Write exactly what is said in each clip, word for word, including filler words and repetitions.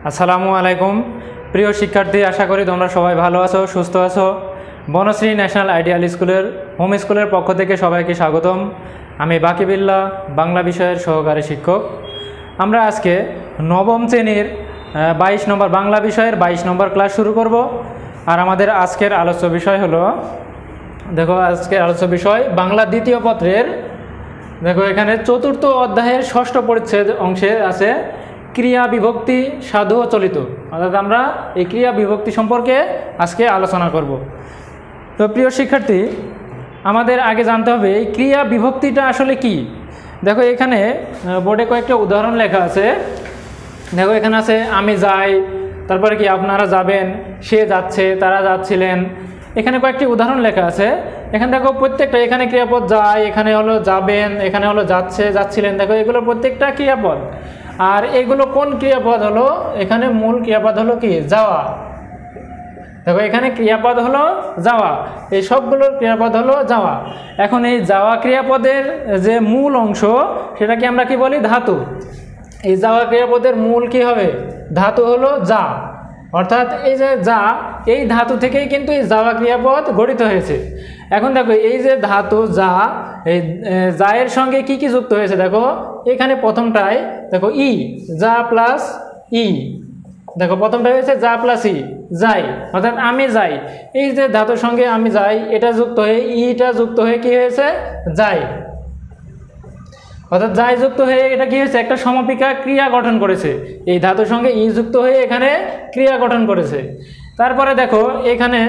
আসসালামু আলাইকুম প্রিয় শিক্ষার্থী, আশা করি তোমরা সবাই ভালো আছো, সুস্থ আছো। বনশ্রী ন্যাশনাল আইডিয়াল স্কুলের হোম স্কুলের পক্ষ থেকে সবাইকে স্বাগতম। আমি বাকিবিল্লাহ, বাংলা বিষয়ের সহকারী শিক্ষক। আমরা আজকে নবম শ্রেণীর বাইশ নম্বর বাংলা বিষয়ের বাইশ নম্বর ক্লাস শুরু করব। আর আমাদের আজকের আলোচ্য বিষয় হলো, দেখো আজকের আলোচ্য বিষয় বাংলা দ্বিতীয় পত্রের, দেখো এখানে চতুর্থ অধ্যায়ের ষষ্ঠ পরিচ্ছেদ অংশে আছে ক্রিয়া বিভক্তি সাধু ও চলিত। অর্থাৎ আমরা এই ক্রিয়া বিভক্তি সম্পর্কে আজকে আলোচনা করব। তো প্রিয় শিক্ষার্থী, আমাদের আগে জানতে হবে এই ক্রিয়া বিভক্তিটা আসলে কি। দেখো এখানে বোর্ডে কয়েকটা উদাহরণ লেখা আছে। দেখো এখানে আছে আমি যাই, তারপরে কি আপনারা যাবেন, সে যাচ্ছে, তারা যাচ্ছিলেন। এখানে কয়েকটি উদাহরণ লেখা আছে। এখানে দেখো প্রত্যেকটা, এখানে ক্রিয়াপদ যায়, এখানে হলো যাবেন, এখানে হলো যাচ্ছে, যাচ্ছিলেন। দেখো এগুলো প্রত্যেকটা ক্রিয়াপদ। আর এগুলো কোন ক্রিয়াপদ হলো, এখানে মূল ক্রিয়াপদ হলো কি যাওয়া। দেখো এখানে ক্রিয়াপদ হলো যাওয়া, এই সবগুলোর ক্রিয়াপদ হলো যাওয়া। এখন এই যাওয়া ক্রিয়াপদের যে মূল অংশ, সেটাকে আমরা কি বলি, ধাতু। এই যাওয়া ক্রিয়াপদের মূল কি হবে, ধাতু হলো যা। অর্থাৎ এই যে যা, এই ধাতু থেকেই কিন্তু এই যাওয়া ক্রিয়াপদ গঠিত হয়েছে। এখন দেখো এই যে ধাতু যা, এই যায়ের সঙ্গে কি কি যুক্ত হয়েছে, দেখো এখানে প্রথমটায় দেখো ই, যা প্লাস ই। দেখো প্রথমটা হয়েছে যা প্লাস ই, যাই, অর্থাৎ আমি যাই। এই যে ধাতুর সঙ্গে আমি যাই, এটা যুক্ত হয়ে ইটা যুক্ত হয়ে কি হয়েছে, যাই। অর্থাৎ যাই যুক্ত হয়ে এটা কি হয়েছে, একটা সমাপিকা ক্রিয়া গঠন করেছে। এই ধাতুর সঙ্গে ই যুক্ত হয়ে এখানে ক্রিয়া গঠন করেছে। তারপরে দেখো এখানে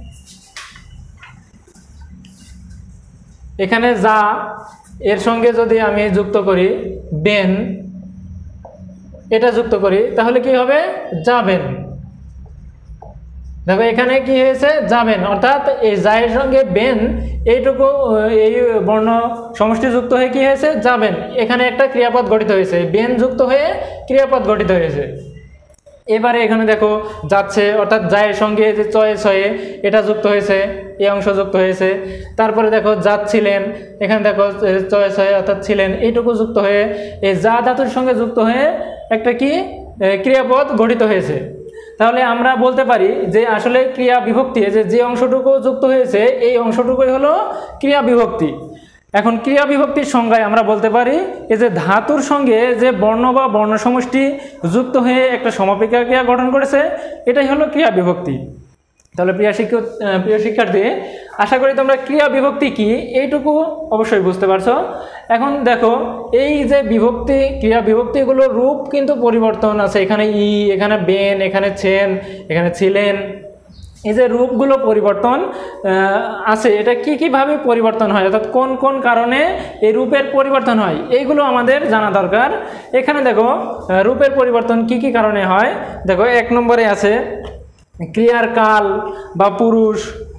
এখানে যা, এর সঙ্গে যদি আমি যুক্ত করি বেন, এটা যুক্ত করি, তাহলে কি হবে, যাবেন। দেখো এখানে কি হয়েছে, যাবেন। অর্থাৎ এই যায়ের সঙ্গে বেন, এইটুকু এই বর্ণ সমষ্টি যুক্ত হয়ে কি হয়েছে, যাবেন। এখানে একটা ক্রিয়াপদ গঠিত হয়েছে, বেন যুক্ত হয়ে ক্রিয়াপদ গঠিত হয়েছে। এবারে এখানে দেখো যাচ্ছে, অর্থাৎ যায়ের সঙ্গে যে চয়ে ছয়ে এটা যুক্ত হয়েছে, এই অংশ যুক্ত হয়েছে। তারপরে দেখো যাচ্ছিলেন, এখানে দেখো চয়ে ছয়ে অর্থাৎ ছিলেন, এইটুকু যুক্ত হয়ে এই যা ধাতুর সঙ্গে যুক্ত হয়ে একটা কি ক্রিয়াপদ গঠিত হয়েছে। তাহলে আমরা বলতে পারি যে আসলে ক্রিয়া বিভক্তি, যে যে অংশটুকু যুক্ত হয়েছে এই অংশটুকুই হলো ক্রিয়া বিভক্তি। এখন ক্রিয়া বিভক্তির সংজ্ঞায় আমরা বলতে পারি এই যে ধাতুর সঙ্গে যে বর্ণ বা বর্ণ সমষ্টি যুক্ত হয়ে একটা সমাপিকা ক্রিয়া গঠন করেছে, এটাই হলো ক্রিয়া বিভক্তি। তাহলে প্রিয় শিক্ষক প্রিয় শিক্ষার্থী, আশা করি তোমরা ক্রিয়া বিভক্তি কি এইটুকু অবশ্যই বুঝতে পারছো। এখন দেখো এই যে বিভক্তি, ক্রিয়া বিভক্তিগুলোর রূপ কিন্তু পরিবর্তন আছে। এখানে ই, এখানে বেন, এখানে ছেন, এখানে ছিলেন। এই যে রূপগুলো পরিবর্তন আছে, এটা কি কিভাবে পরিবর্তন হয়, অর্থাৎ কোন কোন কারণে এই রূপের পরিবর্তন হয়, এইগুলো আমাদের জানা দরকার। এখানে দেখো রূপের পরিবর্তন কি কি কারণে হয়। দেখো এক নম্বরে আছে ক্রিয়ার কাল বা পুরুষ।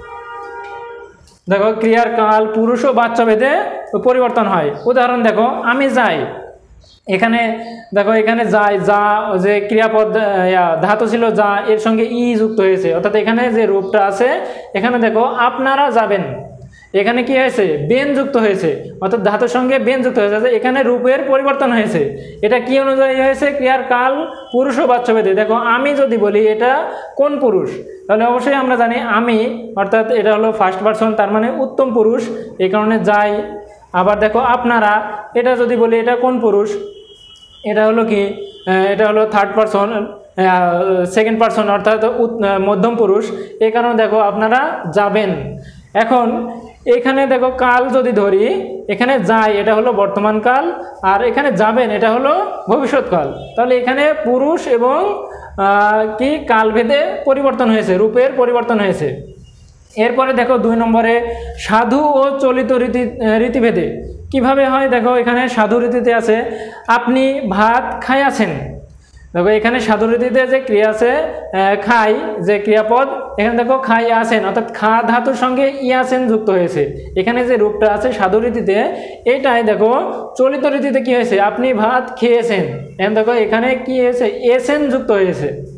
দেখো ক্রিয়ার কাল, পুরুষ ও বাচ্চা ভেদে পরিবর্তন হয়। উদাহরণ দেখো আমি যাই, এখানে দেখো এখানে যাই, যা যে ক্রিয়াপদ ধাতু ছিল যা, এর সঙ্গে ই যুক্ত হয়েছে। অর্থাৎ এখানে যে রূপটা আছে, এখানে দেখো আপনারা যাবেন, এখানে কি হয়েছে, বেন যুক্ত হয়েছে। অর্থাৎ ধাতুর সঙ্গে বেন যুক্ত হয়েছে, এখানে রূপের পরিবর্তন হয়েছে। এটা কি অনুযায়ী হয়েছে, ক্রিয়ার কাল, পুরুষ ও বাচ্চা ভেদে। দেখো আমি যদি বলি এটা কোন পুরুষ, তাহলে অবশ্যই আমরা জানি আমি, অর্থাৎ এটা হলো ফার্স্ট পারসন, তার মানে উত্তম পুরুষ, এই কারণে যাই। আবার দেখো আপনারা, এটা যদি বলি এটা কোন পুরুষ, এটা হলো কি, এটা হলো থার্ড পারসন, সেকেন্ড পারসন, অর্থাৎ মধ্যম পুরুষ, এই কারণে দেখো আপনারা যাবেন। এখন এখানে দেখো কাল যদি ধরি, এখানে যাই এটা হলো বর্তমান কাল, আর এখানে যাবেন এটা হলো ভবিষ্যৎকাল। তাহলে এখানে পুরুষ এবং কি কালভেদে পরিবর্তন হয়েছে, রূপের পরিবর্তন হয়েছে। এরপরে দেখো দুই নম্বরে সাধু ও চলিত রীতি রীতিভেদে কিভাবে হয়। দেখো এখানে সাধু রীতিতে আছে আপনি ভাত খাইয়াছেন। দেখো এখানে সাধু রীতিতে যে ক্রিয়া আছে খাই, যে ক্রিয়াপদ, এখানে দেখো খাই আছেন, অর্থাৎ খা ধাতুর সঙ্গে ইয়াছেন যুক্ত হয়েছে। এখানে যে রূপটা আছে সাধু রীতিতে, এইটাই দেখো চলিত রীতিতে কি হয়েছে, আপনি ভাত খেয়েছেন। এখন দেখো এখানে কি হয়েছে, এসেন যুক্ত হয়েছে।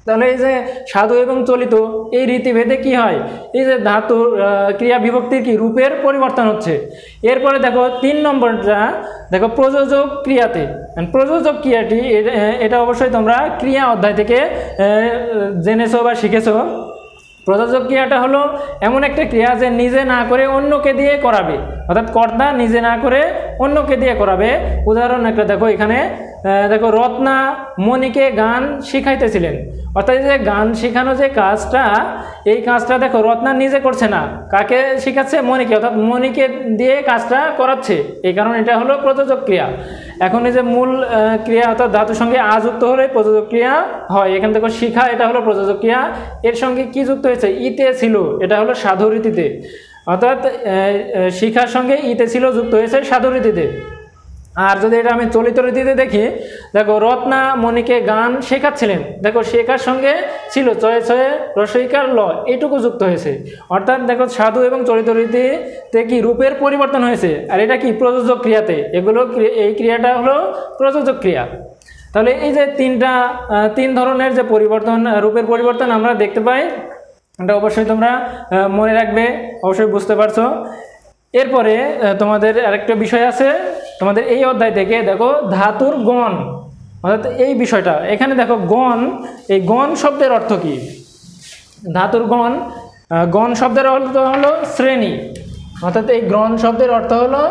তাহলে এই যে সাধু এবং চলিত এই রীতিভেদে কি হয়, এই যে ধাতুর ক্রিয়া বিভক্তির কি রূপের পরিবর্তন হচ্ছে। এরপরে দেখো তিন নম্বরটা দেখো প্রযোজক ক্রিয়াতে। প্রযোজক ক্রিয়াটি এটা অবশ্যই তোমরা ক্রিয়া অধ্যায় থেকে জেনেছো বা শিখেছো। প্রযোজক ক্রিয়াটা হলো এমন একটা ক্রিয়া যে নিজে না করে অন্যকে দিয়ে করাবে, অর্থাৎ কর্তা নিজে না করে অন্যকে দিয়ে করাবে। উদাহরণ একটা দেখো, এখানে দেখো রত্না মণিকে গান শিখাইতেছিলেন, অর্থাৎ যে গান শেখানো যে কাজটা, এই কাজটা দেখো রত্না নিজে করছে না, কাকে শিখাচ্ছে? মণিকে, অর্থাৎ মণিকে দিয়ে কাজটা করাচ্ছে, এই কারণে এটা হলো প্রযোজক ক্রিয়া। এখন এই যে মূল ক্রিয়া অর্থাৎ ধাতুর সঙ্গে আ যুক্ত হলে প্রযোজক ক্রিয়া হয়। এখানে দেখো শিখা, এটা হলো প্রযোজক ক্রিয়া, এর সঙ্গে কি যুক্ত হয়েছে? ইতে ছিল, এটা হলো সাধু রীতিতে, অর্থাৎ শিখার সঙ্গে ইতে ছিল যুক্ত হয়েছে সাধু রীতিতে। আর যদি এটা আমি চলিত রীতিতে দেখি, দেখো রত্না মণিকে গান শেখাচ্ছিলেন, দেখো শেখার সঙ্গে ছিল চয়ে চয়ে রসইকার ল, এটুকু যুক্ত হয়েছে। অর্থাৎ দেখো সাধু এবং চলিত রীতিতে কি রূপের পরিবর্তন হয়েছে, আর এটা কি প্রযোজক ক্রিয়াতে, এগুলো এই ক্রিয়াটা হলো প্রযোজক ক্রিয়া। তাহলে এই যে তিনটা তিন ধরনের যে পরিবর্তন, রূপের পরিবর্তন আমরা দেখতে পাই, এটা অবশ্যই তোমরা মনে রাখবে, অবশ্যই বুঝতে পারছো। এরপরে তোমাদের আরেকটা বিষয় আছে তোমাদের এই অধ্যায় থেকে, দেখো ধাতুর গণ, অর্থাৎ এই বিষয়টা এখানে দেখো গণ, এই গণ শব্দের অর্থ কি? ধাতুর গণ, গণ শব্দের অর্থ হলো শ্রেণী, অর্থাৎ এই গণ শব্দের অর্থ হলো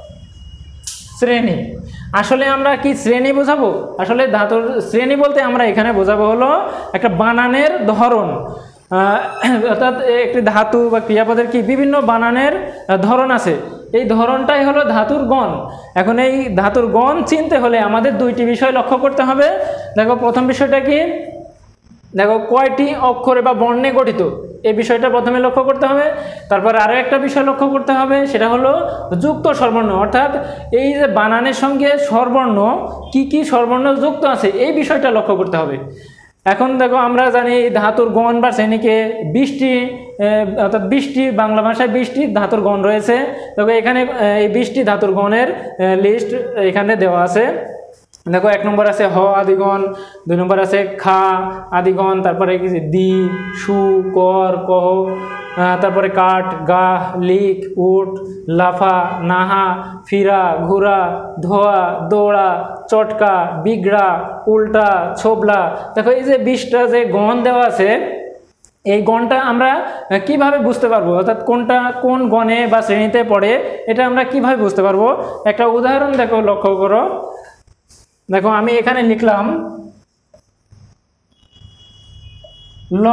শ্রেণী। আসলে আমরা কি শ্রেণী বোঝাবো? আসলে ধাতুর শ্রেণী বলতে আমরা এখানে বোঝাবো হলো একটা বানানের ধরন, অর্থাৎ একটি ধাতু বা ক্রিয়াপদের কি বিভিন্ন বানানের ধরন আছে, এই ধরনটাই হলো ধাতুর গণ। এখন এই ধাতুর গণ চিনতে হলে আমাদের দুইটি বিষয় লক্ষ্য করতে হবে। দেখো প্রথম বিষয়টা কি, দেখো কয়টি অক্ষরে বা বর্ণে গঠিত, এই বিষয়টা প্রথমে লক্ষ্য করতে হবে। তারপর আরও একটা বিষয় লক্ষ্য করতে হবে, সেটা হলো যুক্ত স্বরবর্ণ, অর্থাৎ এই যে বানানের সঙ্গে স্বরবর্ণ কি কি স্বরবর্ণ যুক্ত আছে, এই বিষয়টা লক্ষ্য করতে হবে। এখন দেখো আমরা জানি ধাতুর গণ বা শ্রেণীকে বিশটি, অর্থাৎ বিশটি, বাংলা ভাষায় বিশটি ধাতুর গণ রয়েছে। দেখো এখানে এই বিশটি ধাতুর গণের লিস্ট এখানে দেওয়া আছে। দেখো এক নম্বর আছে হ আদিগণ, দুই নম্বর আছে খা আদিগণ, তারপরে দি, সু, কর, কহ, তারপরে কাঠ, গা, লিক, উঠ, লাফা, নাহা, ফিরা, ঘুরা, ধোয়া, দৌড়া, চটকা, বিগড়া, উল্টা, ছোবলা। দেখো এই যে বিশটা যে গণ দেওয়া আছে, এই গণটা আমরা কিভাবে বুঝতে পারবো, অর্থাৎ কোনটা কোন গণে বা শ্রেণীতে পড়ে, এটা আমরা কিভাবে বুঝতে পারবো? একটা উদাহরণ দেখো, লক্ষ্য করো। দেখো আমি এখানে লিখলাম ল।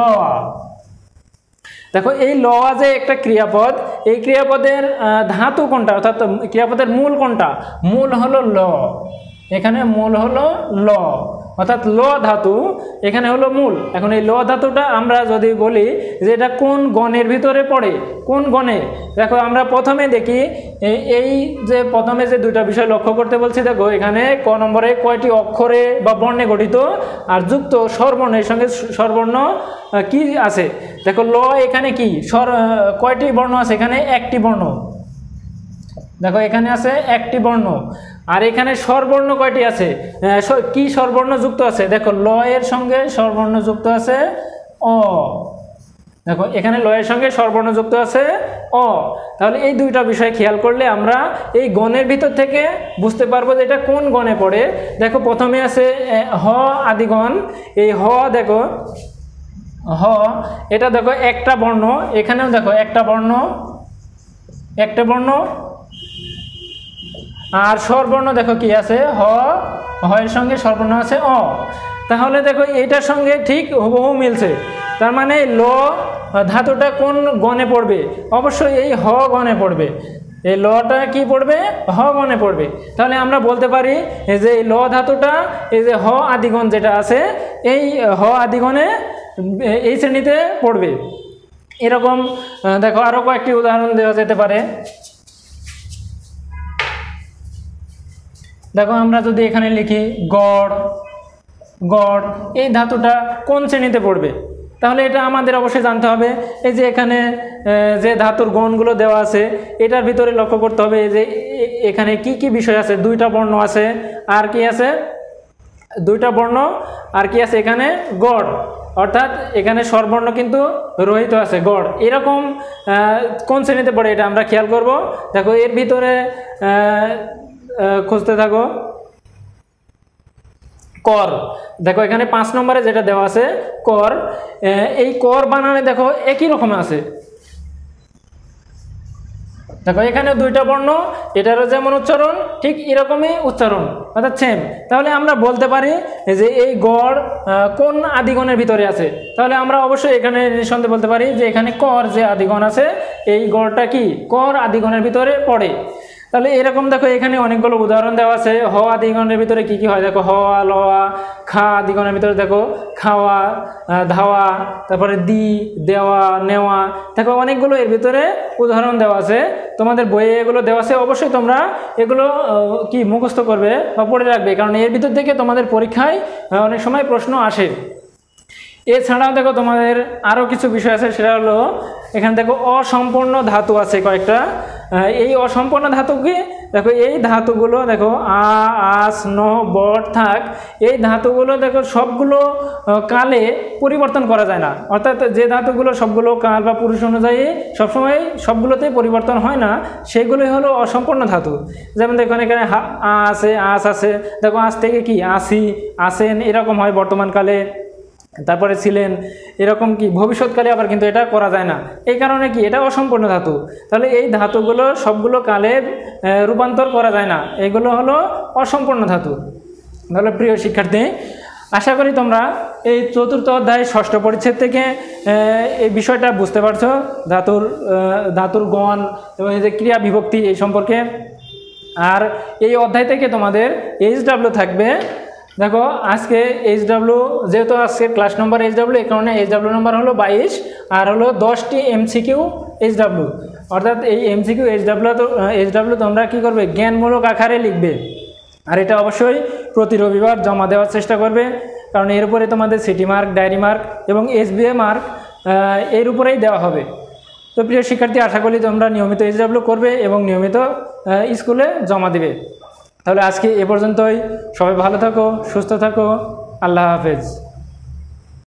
দেখো এই ল যে একটা ক্রিয়াপদ, এই ক্রিয়াপদের ধাতু কোনটা, অর্থাৎ ক্রিয়াপদের মূল কোনটা? মূল হলো ল, এখানে মূল হলো ল, অর্থাৎ ল ধাতু এখানে হলো মূল। এখন এই ল ধাতুটা আমরা যদি বলি যে এটা কোন গণের ভিতরে পড়ে, কোন গণে, দেখো আমরা প্রথমে দেখি এই যে প্রথমে যে দুইটা বিষয় লক্ষ্য করতে বলছি, দেখো এখানে ক নম্বরে কয়টি অক্ষরে বা বর্ণে গঠিত, আর যুক্ত স্বরবর্ণের সঙ্গে স্বরবর্ণ কি আছে। দেখো ল এখানে কি স্বর, কয়টি বর্ণ আছে? এখানে একটি বর্ণ, দেখো এখানে আছে একটি বর্ণ। আর এখানে স্বরবর্ণ কয়টি আছে? কি স্বরবর্ণ যুক্ত আছে? দেখো ল এর সঙ্গে স্বরবর্ণ যুক্ত আছে অ, দেখো এখানে ল এর সঙ্গে স্বরবর্ণ যুক্ত আছে অ। তাহলে এই দুইটা বিষয় খেয়াল করলে আমরা এই গণের ভিতর থেকে বুঝতে পারবো যে এটা কোন গণে পড়ে। দেখো প্রথমে আছে হ আদিগণ, এই হ দেখো হ, এটা দেখো একটা বর্ণ, এখানেও দেখো একটা বর্ণ, একটা বর্ণ, আর স্বরবর্ণ দেখো কি আছে হ, হ এর সঙ্গে স্বরবর্ণ আছে অ। তাহলে দেখো এইটার সঙ্গে ঠিক হুবহু মিলছে, তার মানে ল ধাতুটা কোন গণে পড়বে? অবশ্যই এই হ গণে পড়বে, এই লটা কি পড়বে? হ গণে পড়বে। তাহলে আমরা বলতে পারি যে এই ল ধাতুটা এই যে হ আদিগণ যেটা আছে, এই হ আদিগণে এই শ্রেণীতে পড়বে। এরকম দেখো আরও কয়েকটি উদাহরণ দেওয়া যেতে পারে। দেখো আমরা যদি এখানে লিখি গড়, গড় এই ধাতুটা কোন শ্রেণীতে পড়বে? তাহলে এটা আমাদের অবশ্যই জানতে হবে। এই যে এখানে যে ধাতুর গণগুলো দেওয়া আছে, এটার ভিতরে লক্ষ্য করতে হবে যে এখানে কি কি বিষয় আছে। দুইটা বর্ণ আছে, আর কি আছে? দুইটা বর্ণ, আর কি আছে? এখানে গড়। অর্থাৎ এখানে স্বরবর্ণ কিন্তু রহিত আছে গড়। এরকম কোন শ্রেণীতে পড়ে এটা আমরা খেয়াল করব। দেখো এর ভিতরে খুঁজতে থাকো কর। দেখো এখানে পাঁচ নম্বরে যেটা দেওয়া আছে কর, এই কর বানানে দেখো একই রকম আছে। দেখো এখানে দুইটা বর্ণ, এটারও যেমন উচ্চারণ ঠিক এরকমই উচ্চারণ, অর্থাৎ সেম। তাহলে আমরা বলতে পারি যে এই গড় কোন আদিগণের ভিতরে আছে। তাহলে আমরা অবশ্যই এখানে নিঃসন্দেহে বলতে পারি যে এখানে কর যে আদিগণ আছে এই গড়টা কি কর আদিগণের ভিতরে পড়ে। তাহলে এরকম দেখো এখানে অনেকগুলো উদাহরণ দেওয়া আছে। হ আদিগণের ভিতরে কি কি হয় দেখো, হওয়া লওয়া। খা আদিগণের ভিতরে দেখো খাওয়া ধাওয়া, তারপরে দি দেওয়া নেওয়া। দেখো অনেকগুলো এর ভিতরে উদাহরণ দেওয়া আছে, তোমাদের বইয়ে এগুলো দেওয়া আছে। অবশ্যই তোমরা এগুলো কি মুখস্থ করবে বা পড়ে রাখবে, কারণ এর ভিতর থেকে তোমাদের পরীক্ষায় অনেক সময় প্রশ্ন আসে। এছাড়াও দেখো তোমাদের আরও কিছু বিষয় আছে, সেটা হলো এখানে দেখো অসম্পূর্ণ ধাতু আছে কয়েকটা। এই অসম্পূর্ণ ধাতু কি দেখো, এই ধাতুগুলো দেখো আ আস ন বট থাক, এই ধাতুগুলো দেখো সবগুলো কালে পরিবর্তন করা যায় না। অর্থাৎ যে ধাতুগুলো সবগুলো কাল বা পুরুষ অনুযায়ী সবসময় সবগুলোতেই পরিবর্তন হয় না, সেগুলোই হলো অসম্পূর্ণ ধাতু। যেমন দেখো এখানে আ আছে আস আছে, দেখো আস থেকে কি আসি আসেন এরকম হয় বর্তমানকালে, তারপরে ছিলেন এরকম কি ভবিষ্যৎকালে আবার কিন্তু এটা করা যায় না। এই কারণে কি এটা অসম্পূর্ণ ধাতু। তাহলে এই ধাতুগুলো সবগুলো কালে রূপান্তর করা যায় না, এগুলো হলো অসম্পূর্ণ ধাতু। তাহলে প্রিয় শিক্ষার্থী, আশা করি তোমরা এই চতুর্থ অধ্যায় ষষ্ঠ পরিচ্ছেদ থেকে এই বিষয়টা বুঝতে পারছো, ধাতুর ধাতুর গণ এবং এই যে ক্রিয়া বিভক্তি এই সম্পর্কে। আর এই অধ্যায় থেকে তোমাদের এইচ ডাব্লিউ থাকবে। দেখো আজকে এইচ ডাব্লিউ যেহেতু আজকে ক্লাস নম্বর এইচ ডাব্লিউ, এই কারণে এইচ ডাব্লিউ নম্বর হলো বাইশ, আর হলো দশটি এমসিকিউ এইচ ডাব্লিউ। অর্থাৎ এই MCQ H W H W তোমরা কী করবে, জ্ঞানমূলক আকারে লিখবে। আর এটা অবশ্যই প্রতি রবিবার জমা দেওয়ার চেষ্টা করবে, কারণ এর উপরে তোমাদের সিটি মার্ক, ডায়েরি মার্ক এবং এসবিএ মার্ক এর উপরেই দেওয়া হবে। তো প্রিয় শিক্ষার্থী, আশা করি তোমরা নিয়মিত এইচ ডাব্লিউ করবে এবং নিয়মিত স্কুলে জমা দেবে। তাহলে আজকে এ পর্যন্তই। সবাই ভালো থাকো, সুস্থ থাকো, আল্লাহ হাফেজ।